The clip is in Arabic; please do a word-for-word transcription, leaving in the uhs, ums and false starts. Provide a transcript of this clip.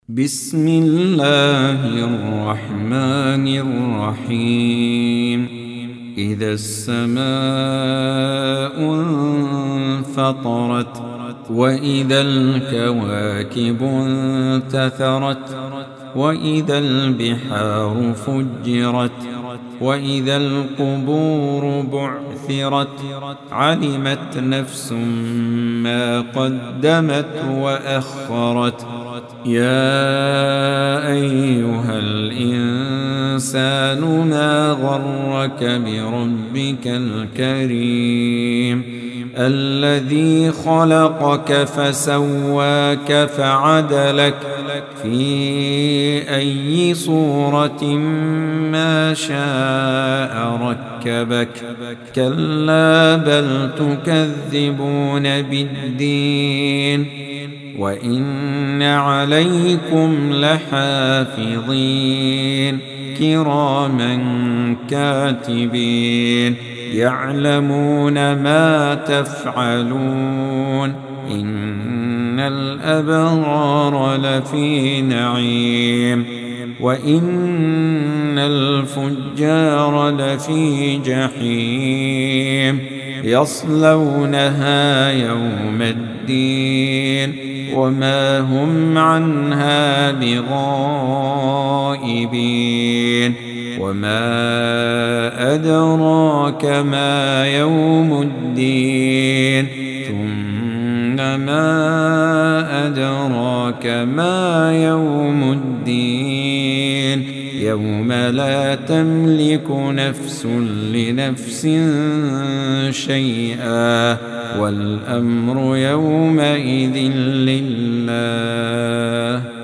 بسم الله الرحمن الرحيم. إذا السماء انفطرت وإذا الكواكب انتثرت وإذا البحار فجرت وإذا القبور بعثرت علمت نفس ما قدمت وأخرت. يا أيها الإنسان ما غرك بربك الكريم الذي خلقك فسواك فعدلك في أي صورة ما شاء ركبك. كلا بل تكذبون بالدين وإن عليكم لحافظين كراما كاتبين يعلمون ما تفعلون. إن الأبرار لفي نعيم وإن الفجار لفي جحيم يصلونها يوم الدين وما هم عنها بغائبين. وما أدراك ما يوم الدين ثم ما أدراك ما يوم الدين يوم لا تملك نفس لنفس شيئا والأمر يومئذ لله.